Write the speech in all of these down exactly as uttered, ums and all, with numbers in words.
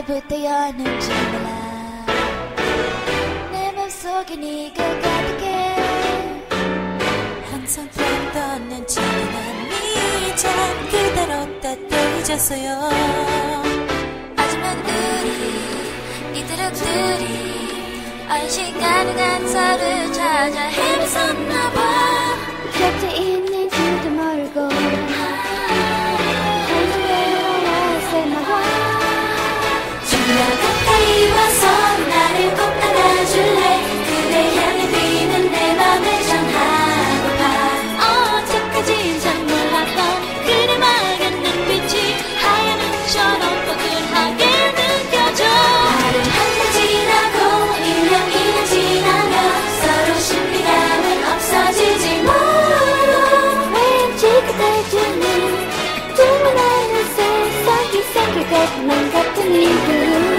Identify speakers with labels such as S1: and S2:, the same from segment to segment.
S1: 언제부터였는지 몰라. 내 맘속에 네가 가득해.
S2: 항상 보던 난 지난 이젠 그대로 따뜻해졌어요.
S1: 하지만 우리 이토록들이 언시가능한 서로를 찾아 헤맸었나봐. 곁에 있는지도 모르고 가까이 와서 나를 꼭 안아줄래. 그대 향해 뛰는 내 맘을 전하고파. 언제까지 잘 몰랐던 그대 맑은 눈빛이 하얀 눈처럼 뻐근하게 느껴져. 하루 하루 지나고 일 년 이 년 지나면 서로 신비감은 없어지지 뭐. 왠지 그대 주는 정말 나는 세상이 생길 것만 같은 이유.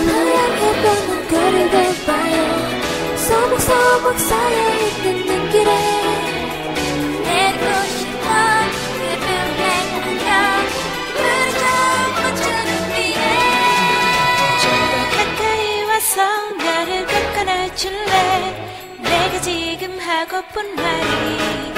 S1: 소복소복 쌓여있는 눈길에 내리고 싶어. 그 뷰백 안녕 우리 좀 멈추는 뒤에
S2: 좀 더 가까이 와서 나를 꼭 안아줄래. 내가 지금 하고픈 말이